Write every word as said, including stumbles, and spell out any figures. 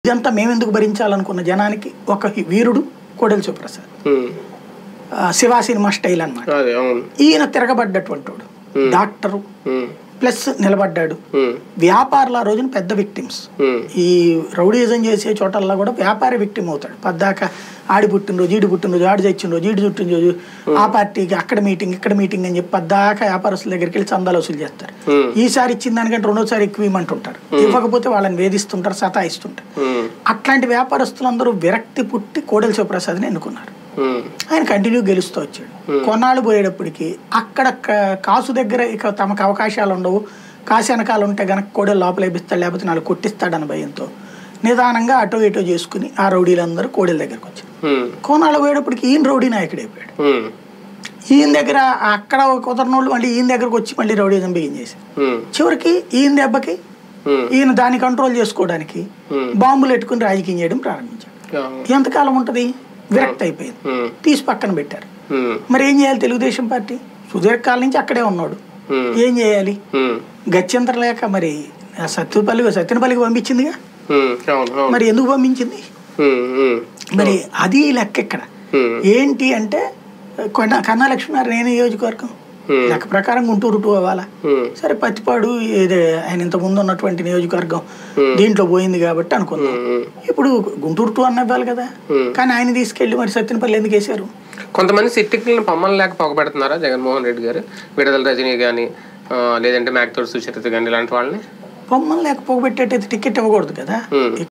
ఇదంతా మేమెందుకు భరించాలనుకున్న జనానికి ఒక వీరుడు కోడెల శివప్రసాద్. శివ సినిమా స్టైల్ అన్నమాట. ఈయన తిరగబడ్డటువంటి వాడు, డాక్టరు ప్లస్ నిలబడ్డాడు. వ్యాపారులు ఆ రోజున పెద్ద విక్టిమ్స్. ఈ రౌడీజం చేసే చోటల్లో కూడా వ్యాపారి విక్టిమ్ అవుతాడు. పద్దాక ఆడి పుట్టినరోజు, ఈడి పుట్టినరోజు, ఆడి చచ్చిన రోజు, ఈడి చుట్టిన రోజు, ఆ పార్టీకి అక్కడ మీటింగ్, ఇక్కడ మీటింగ్ అని చెప్పి పద్దాక వ్యాపారస్తుల దగ్గరికి వెళ్ళి చందాలు వసూలు చేస్తారు. ఈసారి ఇచ్చిన దానికంటే రెండోసారి ఎక్కువ ఇవ్వమంటుంటారు. ఇవ్వకపోతే వాళ్ళని వేధిస్తుంటారు, సతాయిస్తుంటారు. అట్లాంటి వ్యాపారస్తులందరూ విరక్తి పుట్టి కోడెల శివప్రసాద్ని ఎన్నుకున్నారు. ఆయన కంటిన్యూ గెలుస్తూ వచ్చాడు. కొన్నాళ్ళు పోయేటప్పటికి అక్కడ కాసు దగ్గర ఇక తమకు అవకాశాలు ఉండవు, కాసు వెనకాలు ఉంటే గనక కోడెలు లోపల వేపిస్తాడు, లేకపోతే నాలుగు కొట్టిస్తాడన్న భయంతో నిదానంగా అటో ఇటో చేసుకుని ఆ రౌడీలందరూ కోడెల దగ్గరకు వచ్చారు. కొన్నాళ్ళు పోయేటప్పటికి ఈయన రౌడీ నాయకుడు అయిపోయాడు. ఈయన దగ్గర అక్కడ కుదరనోళ్ళు మళ్ళీ ఈయన దగ్గరకు వచ్చి మళ్ళీ రౌడీజం బిగించేశారు. చివరికి ఈయన దెబ్బకి ఈయన దాన్ని కంట్రోల్ చేసుకోవడానికి బాంబులు పెట్టుకుని రాజకీయం చేయడం ప్రారంభించాడు. ఎంతకాలం ఉంటది? విరక్తి అయిపోయింది, తీసి పక్కన పెట్టారు. మరి ఏం చేయాలి? తెలుగుదేశం పార్టీ సుదీర్ఘకాలం నుంచి అక్కడే ఉన్నాడు. ఏం చేయాలి? గత్యంతరం లేక మరి సత్యపల్లి సత్యనపల్లికి పంపించిందిగా. మరి ఎందుకు పంపించింది? మరి అది లెక్క ఇక్కడ ఏంటి అంటే కన్నా లక్ష్మీనారాయణ నియోజకవర్గం లెక్క ప్రకారం గుంటూరు టూ అవ్వాలా. సరే పత్తిపాడు ఏదే ఆయన ఇంత ముందు ఉన్నటువంటి నియోజకవర్గం దీంట్లో పోయింది కాబట్టి అనుకున్నాం. ఇప్పుడు గుంటూరు టూ అన్న ఇవ్వాలి కదా. కానీ ఆయన తీసుకెళ్లి మరి సత్యనపల్లి ఎందుకు వేశారు? కొంతమంది సిట్టింగ్లను పమ్మలు లేక పొగబెడుతున్నారా జగన్మోహన్ రెడ్డి గారు? విడుదల రజనీ కానీ లేదంటే మేకతోటి సుచరిత కానీ ఇలాంటి వాళ్ళని పొమ్మలు లేక పొగబెట్టేటైతే టికెట్ ఇవ్వకూడదు కదా.